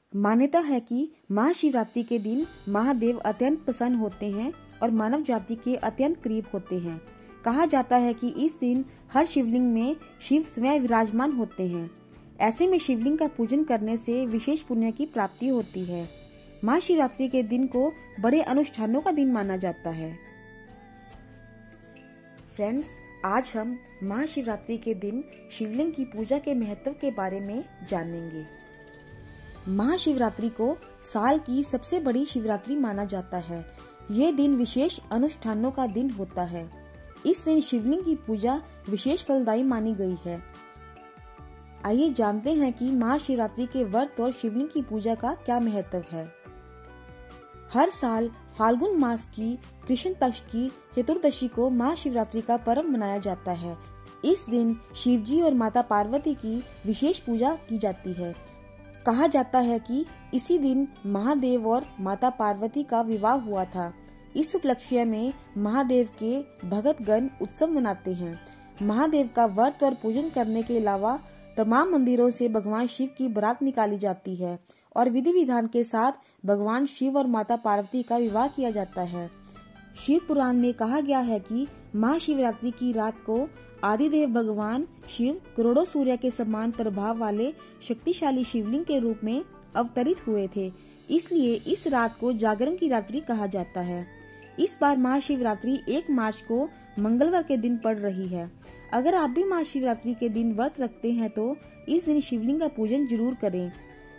मान्यता है कि महाशिवरात्रि के दिन महादेव अत्यंत प्रसन्न होते हैं और मानव जाति के अत्यंत करीब होते हैं। कहा जाता है कि इस दिन हर शिवलिंग में शिव स्वयं विराजमान होते हैं। ऐसे में शिवलिंग का पूजन करने से विशेष पुण्य की प्राप्ति होती है। महाशिवरात्रि के दिन को बड़े अनुष्ठानों का दिन माना जाता है। फ्रेंड्स, आज हम महाशिवरात्रि के दिन शिवलिंग की पूजा के महत्व के बारे में जानेंगे। महाशिवरात्रि को साल की सबसे बड़ी शिवरात्रि माना जाता है। ये दिन विशेष अनुष्ठानों का दिन होता है। इस दिन शिवलिंग की पूजा विशेष फलदायी मानी गई है। आइए जानते हैं कि महाशिवरात्रि के व्रत और शिवलिंग की पूजा का क्या महत्व है। हर साल फाल्गुन मास की कृष्ण पक्ष की चतुर्दशी को महाशिवरात्रि का पर्व मनाया जाता है। इस दिन शिवजी और माता पार्वती की विशेष पूजा की जाती है। कहा जाता है कि इसी दिन महादेव और माता पार्वती का विवाह हुआ था। इस उपलक्ष्य में महादेव के भक्तगण उत्सव मनाते हैं। महादेव का व्रत और पूजन करने के अलावा तमाम मंदिरों से भगवान शिव की बारात निकाली जाती है और विधि विधान के साथ भगवान शिव और माता पार्वती का विवाह किया जाता है। शिव पुराण में कहा गया है कि महाशिवरात्रि की रात को आदिदेव भगवान शिव करोड़ों सूर्य के समान प्रभाव वाले शक्तिशाली शिवलिंग के रूप में अवतरित हुए थे। इसलिए इस रात को जागरण की रात्रि कहा जाता है। इस बार महाशिवरात्रि 1 मार्च को मंगलवार के दिन पड़ रही है। अगर आप भी महाशिवरात्रि के दिन व्रत रखते हैं तो इस दिन शिवलिंग का पूजन जरूर करें।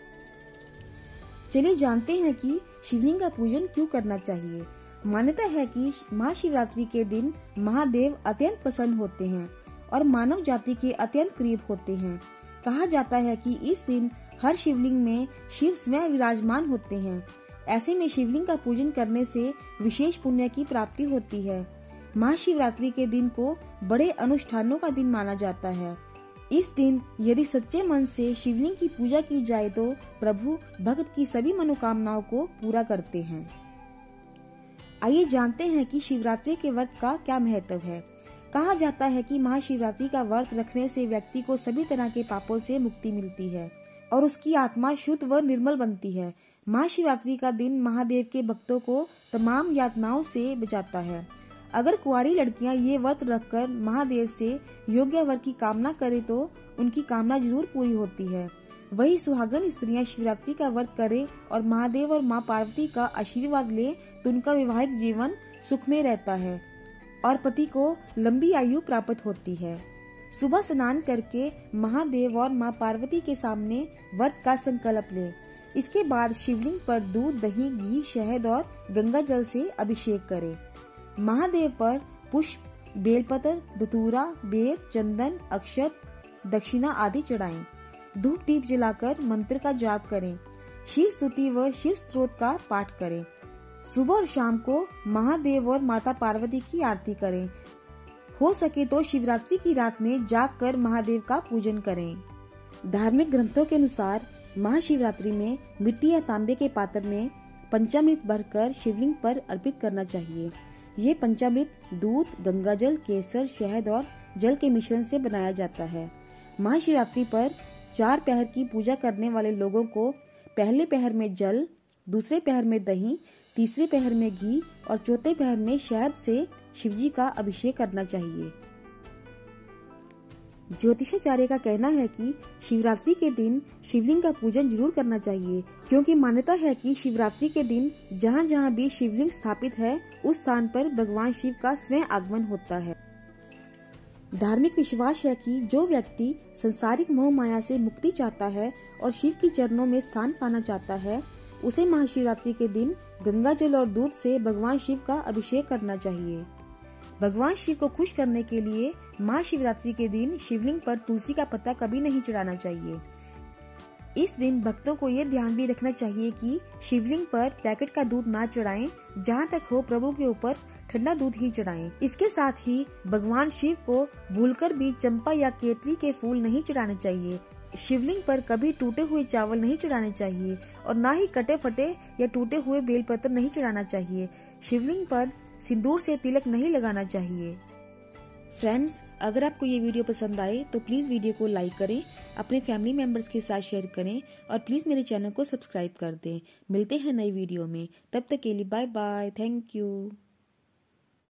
चलिए जानते हैं कि शिवलिंग का पूजन क्यों करना चाहिए। मान्यता है कि महाशिवरात्रि के दिन महादेव अत्यंत प्रसन्न होते हैं और मानव जाति के अत्यंत करीब होते हैं। कहा जाता है कि इस दिन हर शिवलिंग में शिव स्वयं विराजमान होते हैं। ऐसे में शिवलिंग का पूजन करने से विशेष पुण्य की प्राप्ति होती है। महाशिवरात्रि के दिन को बड़े अनुष्ठानों का दिन माना जाता है। इस दिन यदि सच्चे मन से शिवलिंग की पूजा की जाए तो प्रभु भक्त की सभी मनोकामनाओं को पूरा करते हैं। आइए जानते हैं कि शिवरात्रि के व्रत का क्या महत्व है। कहा जाता है कि महाशिवरात्रि का व्रत रखने से व्यक्ति को सभी तरह के पापों से मुक्ति मिलती है और उसकी आत्मा शुद्ध व निर्मल बनती है। महाशिवरात्रि का दिन महादेव के भक्तों को तमाम यातनाओं से बचाता है। अगर कुंवारी लड़कियां ये व्रत रखकर महादेव से योग्य वर की कामना करें तो उनकी कामना जरूर पूरी होती है। वही सुहागन स्त्रियां शिवरात्रि का व्रत करें और महादेव और मां पार्वती का आशीर्वाद ले तो उनका वैवाहिक जीवन सुख में रहता है और पति को लंबी आयु प्राप्त होती है। सुबह स्नान करके महादेव और मां पार्वती के सामने व्रत का संकल्प लें। इसके बाद शिवलिंग पर दूध, दही, घी, शहद और गंगा जल से अभिषेक करें। महादेव पर पुष्प, बेलपत्र, धतूरा, बेर, चंदन, अक्षत, दक्षिणा आदि चढ़ाएं। धूप दीप जलाकर मंत्र का जाप करें। शिव स्तुति व शिव स्तोत्र का पाठ करें। सुबह और शाम को महादेव और माता पार्वती की आरती करें। हो सके तो शिवरात्रि की रात में जागकर महादेव का पूजन करें। धार्मिक ग्रंथों के अनुसार महाशिवरात्रि में मिट्टी या तांबे के पात्र में पंचामृत भरकर शिवलिंग पर अर्पित करना चाहिए। ये पंचामृत दूध, गंगाजल, केसर, शहद और जल के मिश्रण से बनाया जाता है। महाशिवरात्रि पर 4 पहर की पूजा करने वाले लोगों को पहले पहर में जल, दूसरे पहर में दही, तीसरे पहर में घी और चौथे पहर में शहद से शिवजी का अभिषेक करना चाहिए। ज्योतिषाचार्य का कहना है कि शिवरात्रि के दिन शिवलिंग का पूजन जरूर करना चाहिए, क्योंकि मान्यता है कि शिवरात्रि के दिन जहाँ जहाँ भी शिवलिंग स्थापित है उस स्थान पर भगवान शिव का स्वयं आगमन होता है। धार्मिक विश्वास है कि जो व्यक्ति संसारिक मोह माया से मुक्ति चाहता है और शिव की चरणों में स्थान पाना चाहता है, उसे महाशिवरात्रि के दिन गंगा जल और दूध से भगवान शिव का अभिषेक करना चाहिए। भगवान शिव को खुश करने के लिए महाशिवरात्रि के दिन शिवलिंग पर तुलसी का पत्ता कभी नहीं चढ़ाना चाहिए। इस दिन भक्तों को ये ध्यान भी रखना चाहिए कि शिवलिंग पर पैकेट का दूध ना चढ़ाएं, जहाँ तक हो प्रभु के ऊपर ठंडा दूध ही चढ़ाएं। इसके साथ ही भगवान शिव को भूलकर भी चंपा या केतली के फूल नहीं चढ़ाने चाहिए। शिवलिंग पर कभी टूटे हुए चावल नहीं चढ़ाने चाहिए और न ही कटे फटे या टूटे हुए बेलपत्र नहीं चढ़ाना चाहिए। शिवलिंग पर सिंदूर से तिलक नहीं लगाना चाहिए। फ्रेंड्स, अगर आपको ये वीडियो पसंद आए तो प्लीज़ वीडियो को लाइक करें, अपने फैमिली मेम्बर्स के साथ शेयर करें और प्लीज़ मेरे चैनल को सब्सक्राइब कर दें। मिलते हैं नई वीडियो में, तब तक के लिए बाय बाय, थैंक यू।